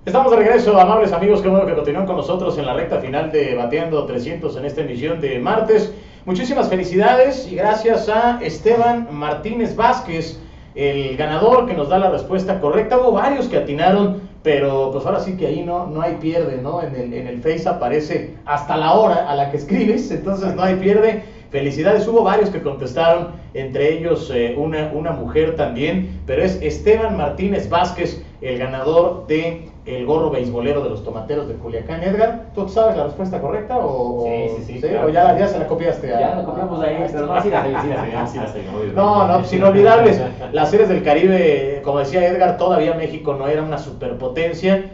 Estamos de regreso, amables amigos, qué bueno que continúan con nosotros en la recta final de Bateando 300 en esta emisión de martes. Muchísimas felicidades y gracias a Esteban Martínez Vázquez, el ganador que nos da la respuesta correcta. Hubo varios que atinaron, pero pues ahora sí que ahí no hay pierde, ¿no? En el Face aparece hasta la hora a la que escribes, entonces no hay pierde. Felicidades, hubo varios que contestaron, entre ellos una mujer también, pero es Esteban Martínez Vázquez, el ganador de el gorro beisbolero de los Tomateros de Culiacán. Edgar, ¿tú sabes la respuesta correcta? Sí, Claro. ¿O ya se la copiaste? Ya la copiamos ahí, pero no, sí la tengo. No, pues inolvidables. Las series del Caribe, como decía Edgar, todavía México no era una superpotencia.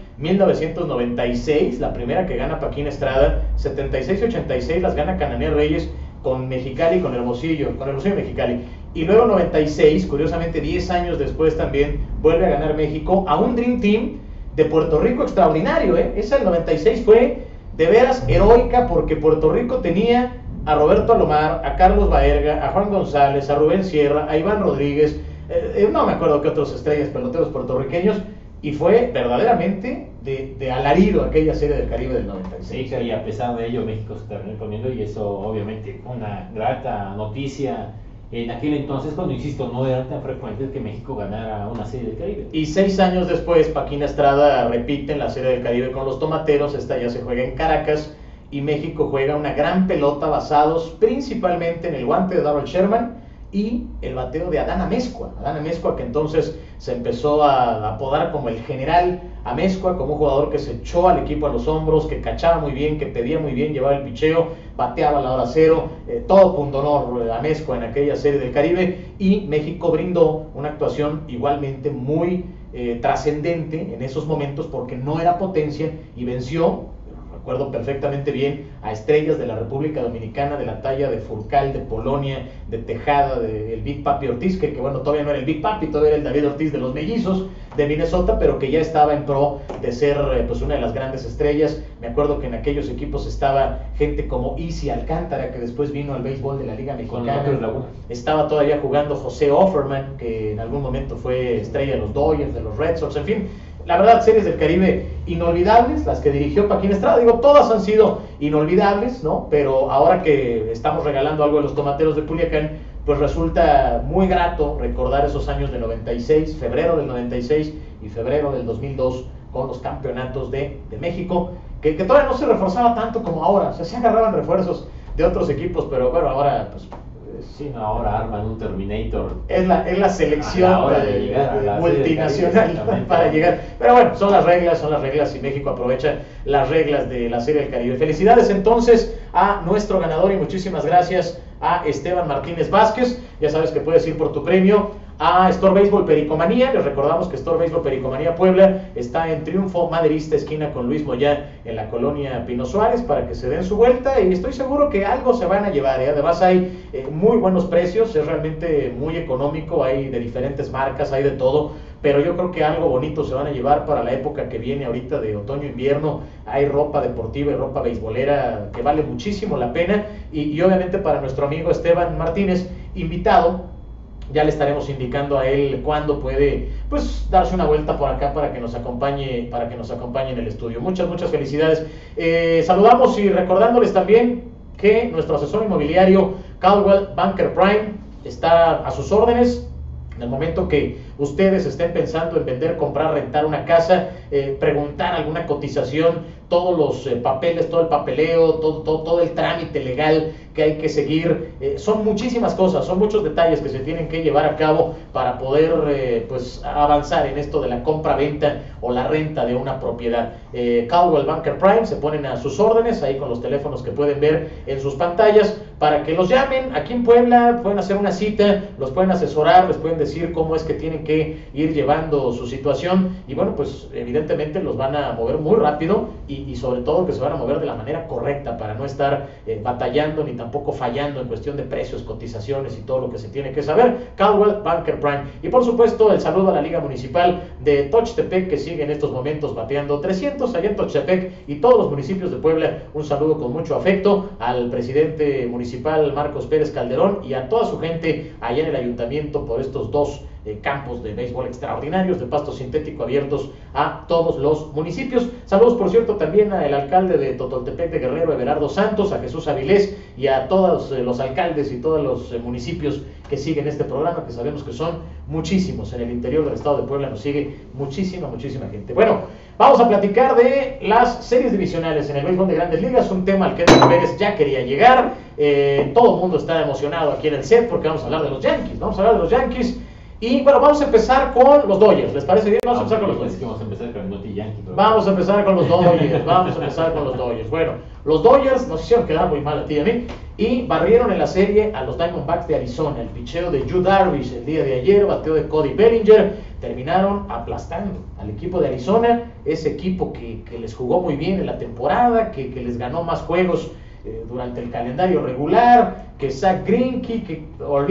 1996, la primera que gana Paquín Estrada, 76 y 86 las gana Cananea Reyes con Mexicali, con Hermosillo Mexicali. Y luego 96, curiosamente 10 años después también, vuelve a ganar México a un Dream Team de Puerto Rico extraordinario, ¿eh? Esa del 96 fue de veras heroica porque Puerto Rico tenía a Roberto Alomar, a Carlos Baerga, a Juan González, a Rubén Sierra, a Iván Rodríguez, no me acuerdo qué otros estrellas peloteros puertorriqueños, y fue verdaderamente de alarido aquella serie del Caribe del 96. Sí, y a pesar de ello México se terminó imponiendo y eso obviamente fue una grata noticia en aquel entonces, cuando insisto, no era tan frecuente que México ganara una serie del Caribe. Y 6 años después, Paquín Estrada repite en la serie del Caribe con los Tomateros. Esta ya se juega en Caracas y México juega una gran pelota basados principalmente en el guante de Darrell Sherman y el bateo de Adán Amezcua, que entonces se empezó a apodar como el general Amezcua, como un jugador que se echó al equipo a los hombros, que cachaba muy bien, que pedía muy bien, llevaba el picheo, bateaba a la hora cero, todo pundonor Amezcua en aquella serie del Caribe, y México brindó una actuación igualmente muy trascendente en esos momentos porque no era potencia y venció. Recuerdo perfectamente bien a estrellas de la República Dominicana de la talla de Furcal, de Polonia, de Tejada, del Big Papi Ortiz, que bueno, todavía no era el Big Papi, todavía era el David Ortiz de los Mellizos de Minnesota, pero que ya estaba en pro de ser pues una de las grandes estrellas. Me acuerdo que en aquellos equipos estaba gente como Isi Alcántara, que después vino al béisbol de la Liga Mexicana. Estaba todavía jugando José Offerman, que en algún momento fue estrella de los Dodgers, de los Red Sox, en fin. La verdad, series del Caribe inolvidables, las que dirigió Paquín Estrada. Digo, todas han sido inolvidables, ¿no? Pero ahora que estamos regalando algo de los Tomateros de Culiacán, pues resulta muy grato recordar esos años del 96, febrero del 96 y febrero del 2002, con los campeonatos de México, que todavía no se reforzaba tanto como ahora. O sea, se agarraban refuerzos de otros equipos, pero bueno, ahora pues... Sí, no, ahora arman un Terminator. Es la selección de llegar multinacional para llegar. Pero bueno, son las reglas y México aprovecha las reglas de la Serie del Caribe. Felicidades entonces a nuestro ganador y muchísimas gracias a Esteban Martínez Vázquez. Ya sabes que puedes ir por tu premio a Store Baseball Pericomanía. Les recordamos que Store Baseball Pericomanía Puebla está en Triunfo Maderista, esquina con Luis Moyá, en la colonia Pino Suárez, para que se den su vuelta y estoy seguro que algo se van a llevar, ¿eh? Además hay muy buenos precios, es realmente muy económico, hay de diferentes marcas, hay de todo, pero yo creo que algo bonito se van a llevar para la época que viene ahorita de otoño-invierno. Hay ropa deportiva y ropa beisbolera que vale muchísimo la pena y obviamente para nuestro amigo Esteban Martínez, invitado, ya le estaremos indicando a él cuándo puede pues darse una vuelta por acá para que nos acompañe en el estudio. Muchas felicidades. Saludamos y recordándoles también que nuestro asesor inmobiliario Caldwell Banker Prime está a sus órdenes. En el momento que ustedes estén pensando en vender, comprar, rentar una casa, preguntar alguna cotización, todos los papeles, todo el papeleo, todo el trámite legal que hay que seguir, son muchísimas cosas, son muchos detalles que se tienen que llevar a cabo para poder pues avanzar en esto de la compra-venta o la renta de una propiedad. Caldwell Banker Prime, se ponen a sus órdenes ahí con los teléfonos que pueden ver en sus pantallas para que los llamen aquí en Puebla, pueden hacer una cita, los pueden asesorar, les pueden decir cómo es que tienen que ir llevando su situación y bueno, pues evidentemente los van a mover muy rápido y sobre todo que se van a mover de la manera correcta para no estar batallando ni tampoco fallando en cuestión de precios, cotizaciones y todo lo que se tiene que saber. Caldwell Banker Prime. Y por supuesto el saludo a la Liga Municipal de Tochtepec, que sigue en estos momentos bateando 300 allá en Tochtepec y todos los municipios de Puebla. Un saludo con mucho afecto al presidente municipal Marcos Pérez Calderón y a toda su gente allá en el ayuntamiento por estos 2 campos de béisbol extraordinarios, de pasto sintético abiertos a todos los municipios. Saludos, por cierto, también al alcalde de Totoltepec de Guerrero, Everardo Santos, a Jesús Avilés y a todos los alcaldes y todos los municipios que siguen este programa, que sabemos que son muchísimos. En el interior del estado de Puebla nos sigue muchísima gente. Bueno, vamos a platicar de las series divisionales en el béisbol de Grandes Ligas, un tema al que Edgar Pérez ya quería llegar. Todo el mundo está emocionado aquí en el set porque vamos a hablar de los Yankees. Y bueno, vamos a empezar con los Dodgers. ¿Les parece bien? Vamos a empezar con los Dodgers. Vamos a empezar con el Noti Yankee. Vamos a empezar con los Dodgers. Bueno, los Dodgers nos hicieron quedar muy mal a ti y a mí y barrieron en la serie a los Diamondbacks de Arizona. El picheo de Yu Darvish el día de ayer, bateo de Cody Bellinger, terminaron aplastando al equipo de Arizona, ese equipo que les jugó muy bien en la temporada, que les ganó más juegos durante el calendario regular, que Zach Greinke, que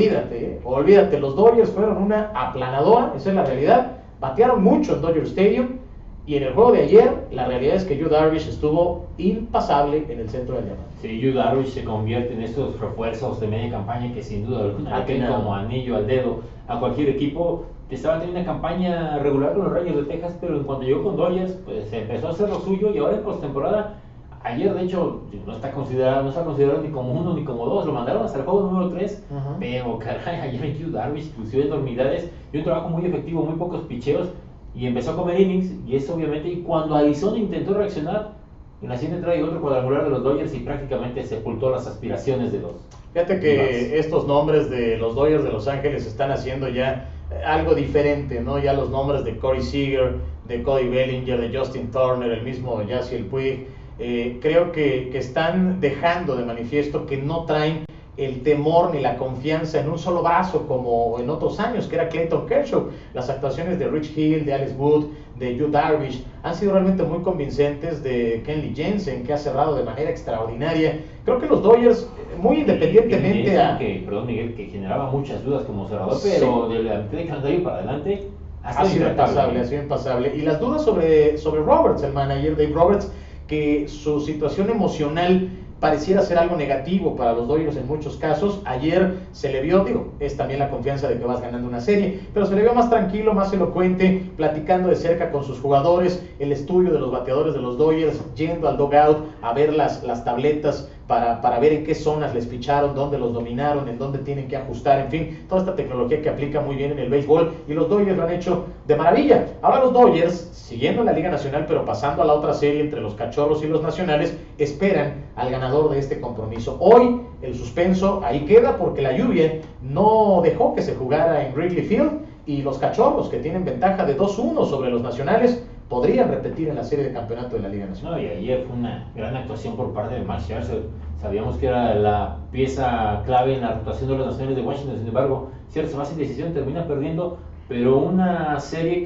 olvídate, los Dodgers fueron una aplanadora, esa es la realidad, batearon mucho en Dodger Stadium, y en el juego de ayer, la realidad es que Yu Darvish estuvo impasable en el centro del diamante. Sí, Yu Darvish se convierte en estos refuerzos de media campaña que sin duda alguna le caen como anillo al dedo a cualquier equipo. Estaba teniendo una campaña regular con los Rayos de Texas, pero en cuanto llegó con Dodgers, pues empezó a hacer lo suyo, y ahora en postemporada, ayer de hecho no está considerado ni como 1 ni como 2, lo mandaron hasta el juego número 3, pero caray, ayer Yu Darvish inclusive enormidades y un trabajo muy efectivo, muy pocos picheos, y empezó a comer innings, y eso obviamente, y cuando Arizona intentó reaccionar, en la siguiente trae otro cuadrangular de los Dodgers y prácticamente sepultó las aspiraciones de los... Fíjate que estos nombres de los Dodgers de Los Ángeles están haciendo ya algo diferente, ¿no? Ya los nombres de Corey Seager, de Cody Bellinger, de Justin Turner, el mismo Yasiel Puig, creo que están dejando de manifiesto que no traen el temor ni la confianza en un solo brazo como en otros años, que era Clayton Kershaw. Las actuaciones de Rich Hill, de Alex Wood, de Yu Darvish han sido realmente muy convincentes, de Kenley Jensen, que ha cerrado de manera extraordinaria. Creo que los Dodgers, muy independientemente Perdón, Miguel, que generaba muchas dudas como cerrador, pero de la mitad de calendario para adelante ha sido impasable. Y las dudas sobre Roberts, el manager Dave Roberts, que su situación emocional pareciera ser algo negativo para los Dodgers en muchos casos. Ayer se le vio, es también la confianza de que vas ganando una serie, pero se le vio más tranquilo, más elocuente, platicando de cerca con sus jugadores, el estudio de los bateadores de los Dodgers, yendo al dugout a ver las tabletas para ver en qué zonas les picharon, dónde los dominaron, en dónde tienen que ajustar, en fin, toda esta tecnología que aplica muy bien en el béisbol, y los Dodgers lo han hecho de maravilla. Ahora los Dodgers, siguiendo en la Liga Nacional, pero pasando a la otra serie entre los Cachorros y los Nacionales, esperan al ganador de este compromiso. Hoy el suspenso ahí queda porque la lluvia no dejó que se jugara en Wrigley Field, y los Cachorros, que tienen ventaja de 2-1 sobre los Nacionales, podrían repetir en la serie de campeonato de la Liga Nacional. No, y ayer fue una gran actuación por parte de Max Scherzer. Sabíamos que era la pieza clave en la rotación de los Nacionales de Washington. Sin embargo, Scherzer va sin decisión, termina perdiendo, pero una serie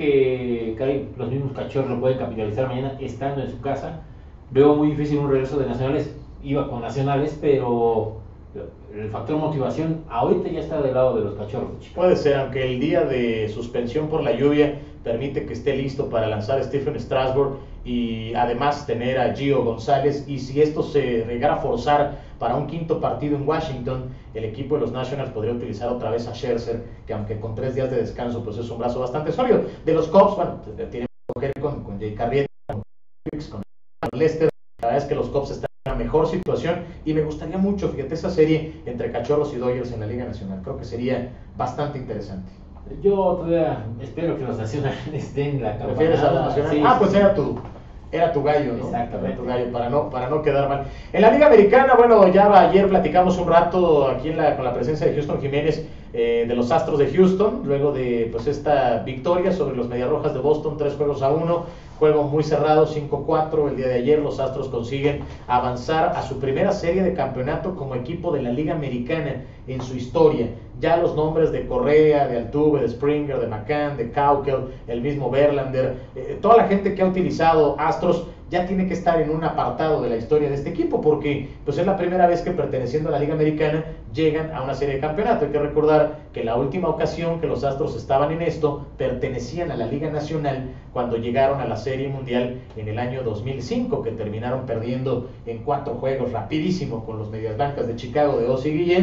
que los mismos Cachorros lo pueden capitalizar mañana estando en su casa. Veo muy difícil un regreso de Nacionales. Iba con Nacionales, pero el factor motivación ahorita ya está del lado de los Cachorros de Chicago. Puede ser, aunque el día de suspensión por la lluvia permite que esté listo para lanzar a Stephen Strasburg y además tener a Gio González, y si esto se llegara a forzar para un quinto partido en Washington, el equipo de los Nationals podría utilizar otra vez a Scherzer, que aunque con 3 días de descanso pues es un brazo bastante sólido. De los Cubs, bueno, tienen que coger con Jay Carrier, con Lester. La verdad es que los Cubs están en una mejor situación, y me gustaría mucho, fíjate, esa serie entre Cachorros y Dodgers en la Liga Nacional. Creo que sería bastante interesante. Yo todavía espero que los Nacionales den la campanada. ¿Prefieres a los Nacionales? Sí, pues sí. Era tu gallo, ¿no? Exactamente. Era tu gallo, para no quedar mal. En la Liga Americana, bueno, ya ayer platicamos un rato aquí con la presencia de Houston Jiménez, de los Astros de Houston, luego de pues esta victoria sobre los Mediarrojas de Boston, 3-1, juego muy cerrado, 5-4. El día de ayer los Astros consiguen avanzar a su primera serie de campeonato como equipo de la Liga Americana en su historia. Ya los nombres de Correa, de Altuve, de Springer, de McCann, de Caukel, el mismo Verlander, toda la gente que ha utilizado Astros ya tiene que estar en un apartado de la historia de este equipo, porque pues es la primera vez que, perteneciendo a la Liga Americana, llegan a una serie de campeonato. Hay que recordar que la última ocasión que los Astros estaban en esto, pertenecían a la Liga Nacional cuando llegaron a la Serie Mundial en el año 2005, que terminaron perdiendo en 4 juegos rapidísimo con los Medias Blancas de Chicago de Ozzie Guillén. Saludos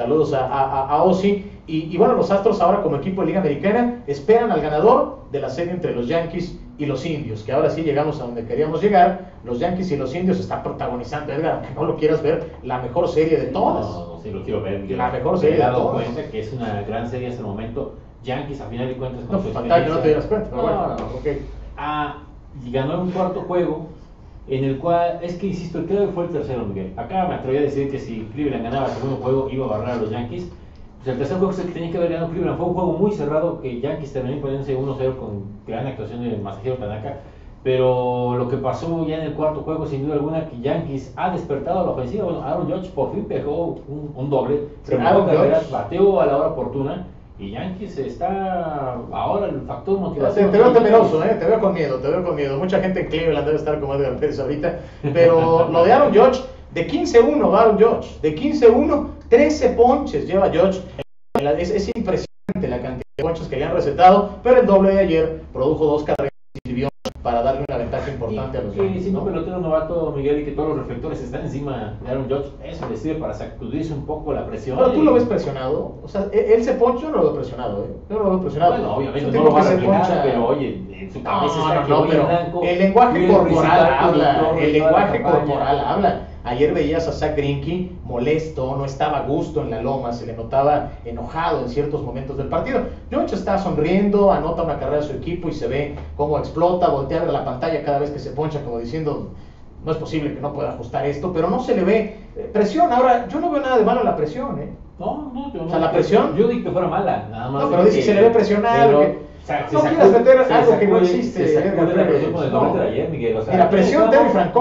Saludos a Ozzy. Y bueno, los Astros ahora como equipo de Liga Americana esperan al ganador de la serie entre los Yankees y los Indios, que ahora sí llegamos a donde queríamos llegar. Los Yankees y los Indios están protagonizando, Edgar, aunque no lo quieras ver, la mejor serie de todas. No, sí lo quiero ver. La mejor serie de todas. Me he dado cuenta que es una gran serie hasta el momento. Yankees, a final de cuentas, con No, su fatal que no te dieras cuenta, pero No, bueno, no. okay. Y ganó un cuarto juego en el cual, es que insisto, creo que fue el tercero, Miguel. Acá me atreví a decir que si Cleveland ganaba el segundo juego iba a barrar a los Yankees. Pues el tercer juego es el que tenía que haber ganado Cleveland. Fue un juego muy cerrado que Yankees terminó imponiéndose 1-0 con gran actuación de Masahiro Tanaka. Pero lo que pasó ya en el cuarto juego, sin duda alguna, que Yankees ha despertado a la ofensiva. Bueno, Aaron Judge por fin pegó un doble, Aaron carreras, bateó a la hora oportuna. Y Yankees está ahora el factor motivación. Te veo temeroso, te veo con miedo. Mucha gente en Cleveland debe estar como Edgar Pérez ahorita. Pero lo de Aaron Judge, de 15-1 va Aaron Judge. De 15-1, 13 ponches lleva Judge. Es impresionante la cantidad de ponches que le han recetado. Pero el doble de ayer produjo 2 carreras y sirvió para darle una ventaja importante a los Yankees. Siendo pelotero novato, Miguel, y que todos los reflectores están encima de Aaron Judge, eso le sirve para sacudirse un poco la presión. Pero tú lo ves presionado, o sea, él se poncha, yo no lo veo presionado, Yo no lo veo presionado. Bueno, obviamente no lo va a reflejar, pero oye, en su cabeza está que voy en blanco. El lenguaje corporal habla. Ayer veías a Zach Greinke molesto, no estaba a gusto en la loma, se le notaba enojado en ciertos momentos del partido. Judge está sonriendo, anota una carrera a su equipo y se ve cómo explota, voltea a ver la pantalla cada vez que se poncha, como diciendo, no es posible que no pueda ajustar esto, pero no se le ve presión. Ahora, yo no veo nada de malo en la presión, No, yo no. O sea, la presión. Yo dije que fuera mala, nada más. No, pero dice que se le ve presionado. No quieras meter algo que no existe. Mira, presión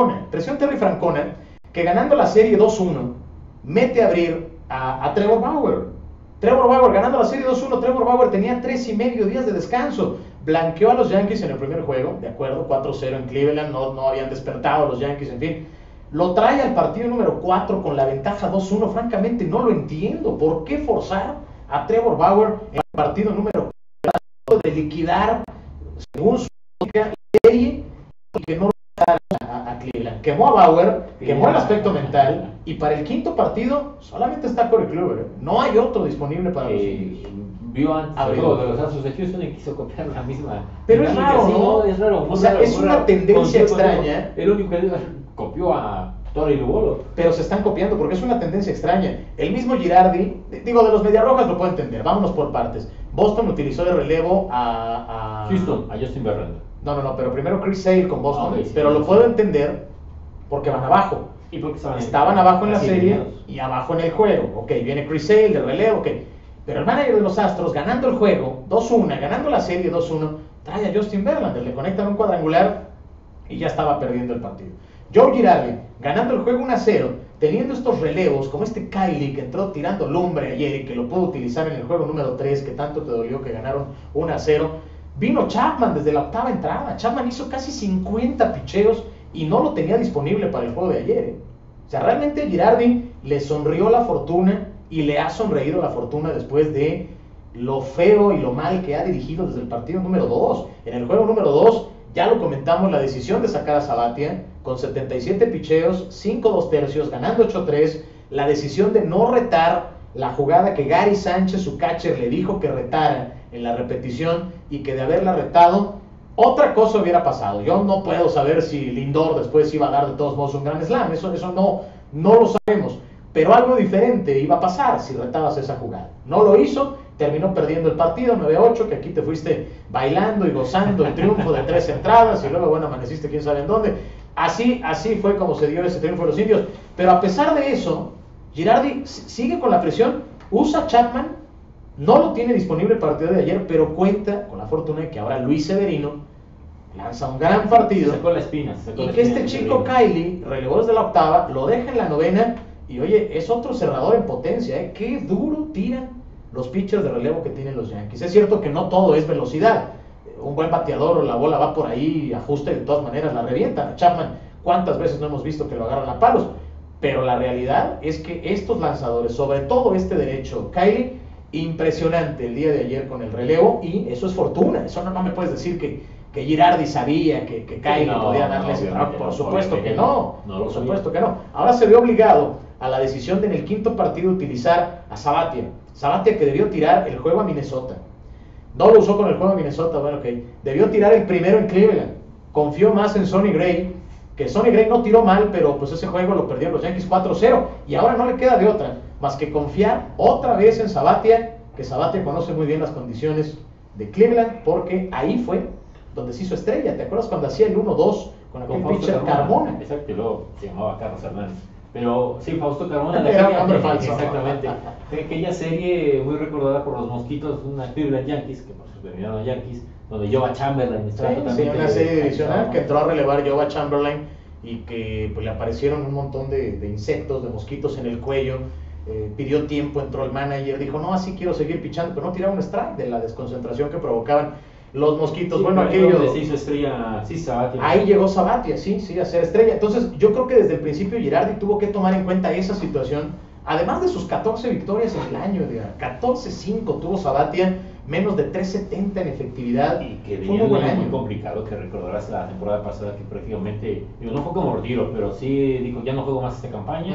Terry Francona, que ganando la serie 2-1, mete a abrir a Trevor Bauer. Trevor Bauer ganando la serie 2-1, Trevor Bauer tenía 3.5 días de descanso. Blanqueó a los Yankees en el primer juego, de acuerdo, 4-0 en Cleveland, no habían despertado los Yankees, en fin. Lo trae al partido número 4 con la ventaja 2-1, francamente no lo entiendo. ¿Por qué forzar a Trevor Bauer en el partido número 4 de liquidar, según su serie, y que no lo a Cleveland? Quemó a Bauer, quemó el aspecto mental, y para el quinto partido solamente está Corey Kluber, no hay otro disponible para los Indios. Vio antes el juego de los Astros de Houston y quiso copiar la misma. Pero es raro, ¿no? Es raro. O sea, es una tendencia extraña. El único que copió a Torey Lubolo. Pero se están copiando porque es una tendencia extraña. El mismo Girardi, digo, de los Mediarrojas lo puedo entender, vámonos por partes. Boston utilizó de relevo a Houston, a Justin Verlander. No, pero primero Chris Sale con Boston, Okay, sí, pero lo puedo entender porque van abajo. ¿Y porque estaban abajo en la serie eliminados y abajo en el juego? Ok, viene Chris Sale de relevo, ok. Pero el manager de los Astros, ganando el juego 2-1, ganando la serie 2-1, trae a Justin Verlander, le conectan un cuadrangular y ya estaba perdiendo el partido. Joe Girardi, ganando el juego 1-0, teniendo estos relevos, como este Kylie que entró tirando lumbre ayer y que lo pudo utilizar en el juego número 3, que tanto te dolió que ganaron 1-0, vino Chapman desde la octava entrada. Chapman hizo casi 50 picheos y no lo tenía disponible para el juego de ayer. O sea, realmente Girardi le sonrió la fortuna y le ha sonreído la fortuna después de lo feo y lo mal que ha dirigido desde el partido número 2. En el juego número 2, ya lo comentamos, la decisión de sacar a Sabathia con 77 picheos, 5 2/3, ganando 8-3, la decisión de no retar la jugada que Gary Sánchez, su catcher, le dijo que retara en la repetición, y que de haberla retado, otra cosa hubiera pasado. Yo no puedo saber si Lindor después iba a dar de todos modos un gran slam, eso no lo sabemos. Pero algo diferente iba a pasar si retabas esa jugada. No lo hizo, terminó perdiendo el partido 9-8, que aquí te fuiste bailando y gozando el triunfo de 3 entradas y luego, bueno, amaneciste quién sabe en dónde. Así fue como se dio ese triunfo de los Indios. Pero a pesar de eso, Girardi sigue con la presión, usa Chapman, no lo tiene disponible el partido de ayer, pero cuenta con la fortuna de que ahora Luis Severino lanza un gran partido. Sacó la espina. Y que este chico Kylie relevó desde la octava, lo deja en la novena. Y oye, es otro cerrador en potencia, Qué duro tiran los pitchers de relevo que tienen los Yankees. Es cierto que no todo es velocidad. Un buen bateador o la bola va por ahí, ajuste, de todas maneras la revientan. A Chapman, ¿cuántas veces no hemos visto que lo agarran a palos? Pero la realidad es que estos lanzadores, sobre todo este derecho, Kylie, impresionante el día de ayer con el relevo, y eso es fortuna. Eso no me puedes decir que Girardi sabía que Kylie podía darle ese trabajo. Por supuesto que no. Por supuesto que no. Ahora se ve obligado a la decisión de en el quinto partido utilizar a Sabathia. Sabathia que debió tirar el juego a Minnesota. No lo usó con el juego a Minnesota, bueno, ok. Debió tirar el primero en Cleveland. Confió más en Sonny Gray, que Sonny Gray no tiró mal, pero pues ese juego lo perdieron los Yankees 4-0. Y ahora no le queda de otra, más que confiar otra vez en Sabathia, que Sabathia conoce muy bien las condiciones de Cleveland, porque ahí fue donde se hizo estrella. ¿Te acuerdas cuando hacía el 1-2 con aquel pitcher Carmona? Exacto, y luego se llamaba Carlos Hernández. Pero sí, Fausto Carmona. Era un hombre falso. Exactamente. De aquella serie muy recordada por los Mosquitos, una Cleveland Yankees, que por su terminaron Yankees, donde Joba Chamberlain estaba totalmente... Sí, una serie divisional que entró a relevar Joba Chamberlain y que pues, le aparecieron un montón de insectos, de mosquitos en el cuello. Pidió tiempo, entró el manager, dijo, no, así quiero seguir pichando, pero no tiraba un strike de la desconcentración que provocaban los mosquitos. Sí, bueno, aquello... Se hizo estrella, sí, Sabathia. Ahí llegó Sabathia, sí, a ser estrella. Entonces, yo creo que desde el principio Girardi tuvo que tomar en cuenta esa situación, además de sus 14 victorias en el año, 14-5 tuvo Sabathia, menos de 3.70 en efectividad. Y que fue un año muy complicado, que recordarás la temporada pasada que prácticamente, digo, no fue como retiro, pero sí dijo, ya no juego más esta campaña.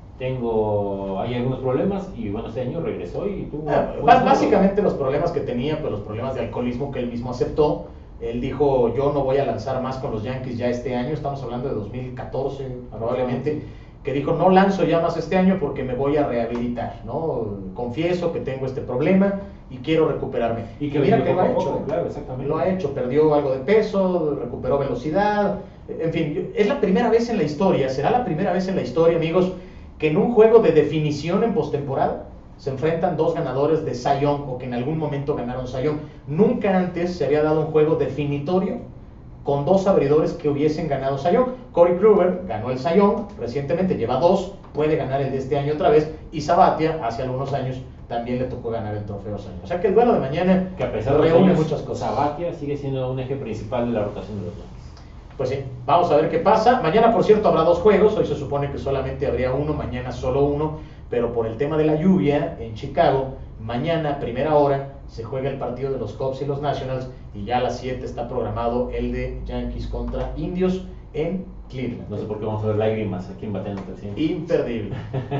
Hay algunos problemas y bueno, este año regresó y tuvo... básicamente los problemas que tenía, pues los problemas de alcoholismo que él mismo aceptó. Él dijo, yo no voy a lanzar más con los Yankees ya este año, estamos hablando de 2014 probablemente, que dijo, no lanzo ya más este año porque me voy a rehabilitar, ¿no? Confieso que tengo este problema y quiero recuperarme. Y que mira que lo ha hecho, claro, exactamente. Lo ha hecho, perdió algo de peso, recuperó velocidad, en fin, es la primera vez en la historia, será la primera vez en la historia, amigos, que en un juego de definición en postemporada se enfrentan dos ganadores de Cy Young o que en algún momento ganaron Cy Young. Nunca antes se había dado un juego definitorio con dos abridores que hubiesen ganado Cy Young. Corey Kluber ganó el Cy Young recientemente, lleva 2, puede ganar el de este año otra vez, y Sabathia hace algunos años también le tocó ganar el trofeo Cy Young. O sea que el duelo de mañana que a pesar de reúne muchas cosas. Sabathia sigue siendo un eje principal de la rotación de los Yankees. Pues sí, vamos a ver qué pasa. Mañana, por cierto, habrá 2 juegos. Hoy se supone que solamente habría uno, mañana solo uno. Pero por el tema de la lluvia en Chicago, mañana, primera hora, se juega el partido de los Cubs y los Nationals. Y ya a las 7 está programado el de Yankees contra Indios en Cleveland. No sé por qué vamos a ver lágrimas aquí en Bateando 300. Imperdible.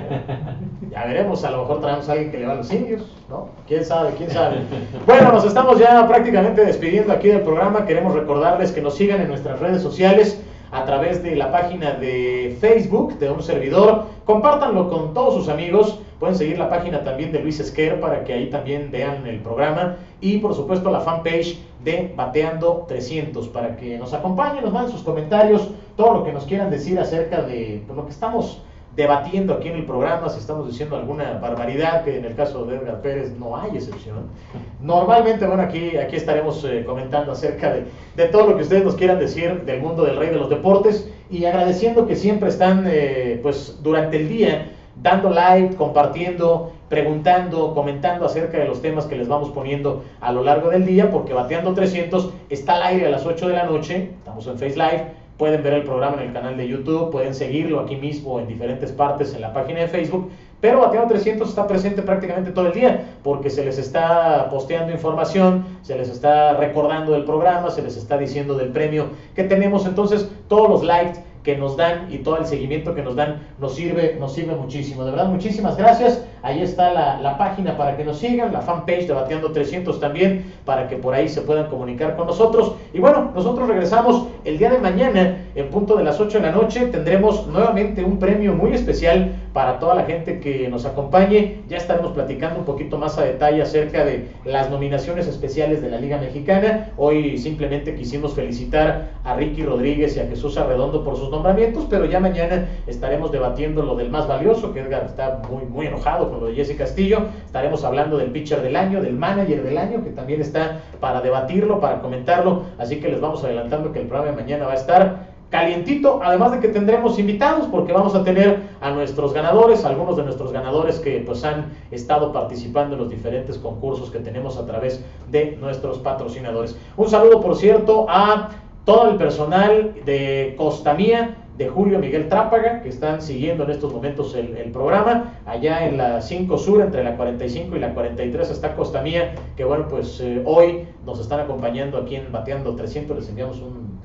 Ya veremos, a lo mejor traemos a alguien que le va a los Indios, ¿no? ¿Quién sabe? Bueno, nos estamos ya prácticamente despidiendo aquí del programa. Queremos recordarles que nos sigan en nuestras redes sociales a través de la página de Facebook de un servidor. Compártanlo con todos sus amigos. Pueden seguir la página también de Luis Esquer para que ahí también vean el programa. Y por supuesto la fanpage de Bateando 300 para que nos acompañen, nos manden sus comentarios, todo lo que nos quieran decir acerca de lo que estamos debatiendo aquí en el programa, si estamos diciendo alguna barbaridad, que en el caso de Edgar Pérez no hay excepción. Normalmente, bueno, aquí estaremos comentando acerca de todo lo que ustedes nos quieran decir del mundo del rey de los deportes, y agradeciendo que siempre están pues durante el día dando like, compartiendo, preguntando, comentando acerca de los temas que les vamos poniendo a lo largo del día, porque Bateando 300 está al aire a las 8 de la noche, estamos en Face Live, pueden ver el programa en el canal de YouTube, pueden seguirlo aquí mismo en diferentes partes en la página de Facebook, pero Bateando 300 está presente prácticamente todo el día, porque se les está posteando información, se les está recordando del programa, se les está diciendo del premio que tenemos. Entonces todos los likes que nos dan y todo el seguimiento que nos dan nos sirve muchísimo. De verdad, muchísimas gracias. Ahí está la página para que nos sigan, la fanpage de Bateando 300 también, para que por ahí se puedan comunicar con nosotros. Y bueno, nosotros regresamos el día de mañana, en punto de las 8 de la noche. Tendremos nuevamente un premio muy especial para toda la gente que nos acompañe. Ya estaremos platicando un poquito más a detalle acerca de las nominaciones especiales de la Liga Mexicana. Hoy simplemente quisimos felicitar a Ricky Rodríguez y a Jesús Arredondo por sus nombramientos, pero ya mañana estaremos debatiendo lo del más valioso, que Edgar está muy enojado con lo de Jesse Castillo. Estaremos hablando del pitcher del año, del manager del año, que también está para debatirlo, para comentarlo. Así que les vamos adelantando que el programa de mañana va a estar calientito, además de que tendremos invitados, porque vamos a tener a nuestros ganadores, algunos de nuestros ganadores que pues han estado participando en los diferentes concursos que tenemos a través de nuestros patrocinadores. Un saludo, por cierto, a todo el personal de Costa Mía, de Julio Miguel Trápaga, que están siguiendo en estos momentos el programa. Allá en la 5 Sur, entre la 45 y la 43, está Costa Mía, que bueno, pues hoy nos están acompañando aquí en Bateando 300. Les enviamos un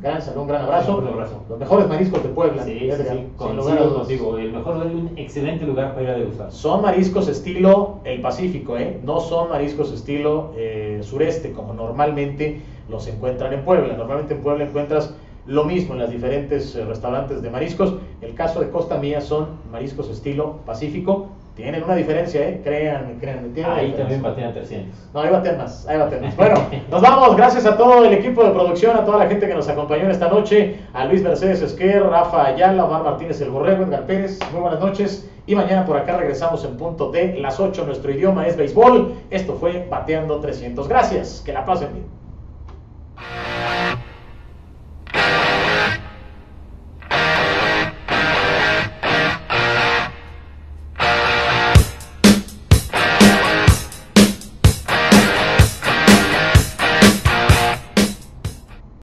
Gran saludo, un gran abrazo. Un abrazo. Los mejores mariscos de Puebla. Sí, consigo, el mejor, un excelente lugar para ir a degustar. Son mariscos estilo el Pacífico, no son mariscos estilo sureste, como normalmente los encuentran en Puebla. Normalmente en Puebla encuentras lo mismo en las diferentes restaurantes de mariscos. El caso de Costa Mía son mariscos estilo Pacífico. Tienen una diferencia, créanme. Ahí también batean 300. No, ahí batean más. Bueno, nos vamos. Gracias a todo el equipo de producción, a toda la gente que nos acompañó en esta noche, a Luis Mercedes Esquer, Rafa Ayala, Omar Martínez El Borrego, Edgar Pérez. Muy buenas noches. Y mañana por acá regresamos en punto de las 8. Nuestro idioma es béisbol. Esto fue Bateando 300. Gracias. Que la pasen bien.